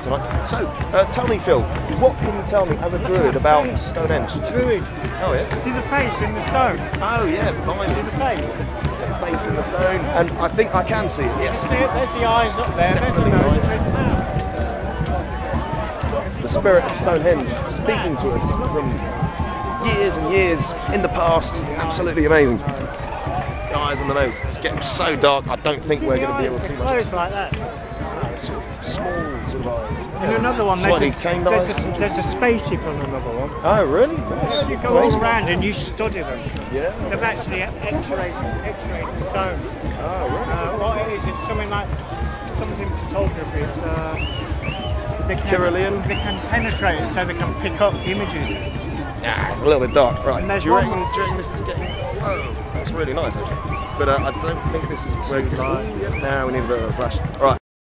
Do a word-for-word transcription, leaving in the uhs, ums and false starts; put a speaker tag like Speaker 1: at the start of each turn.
Speaker 1: so much. So, uh, tell me, Phil, what can you tell me as a druid about Stonehenge?
Speaker 2: Druid.
Speaker 1: Oh yeah.
Speaker 2: See the face in the stone?
Speaker 1: Oh yeah, behind
Speaker 2: See the face?
Speaker 1: There's a face in the stone, and I think I can see it. Yes.
Speaker 2: See it? There's the eyes up there. There's the nose. There's the mouth.
Speaker 1: The spirit of Stonehenge speaking to us from years and years in the past. Absolutely amazing. The eyes and the nose. It's getting so dark. I don't think we're going to be able to see much.
Speaker 2: Close like that.
Speaker 1: Sort of small sort of eyes.
Speaker 2: And another one,
Speaker 1: Slightly
Speaker 2: there's a,
Speaker 1: caned
Speaker 2: there's,
Speaker 1: eyes.
Speaker 2: a, there's a spaceship on another one.
Speaker 1: Oh really? Nice.
Speaker 2: You go all around and you study them.
Speaker 1: Yeah.
Speaker 2: They've actually x-rayed x-rayed the stones.
Speaker 1: Oh really?
Speaker 2: Uh, what it is, it's something like something photography. It's uh, they can,
Speaker 1: Carolean?
Speaker 2: They can penetrate it so they can pick up images.
Speaker 1: Yeah, it's a little bit dark. Right.
Speaker 2: And there's
Speaker 1: Do you reckon,
Speaker 2: one-
Speaker 1: do you reckon this is getting? Oh, that's really nice actually. But uh, I don't think this is where. Yes, now we need a bit of a flash. Right.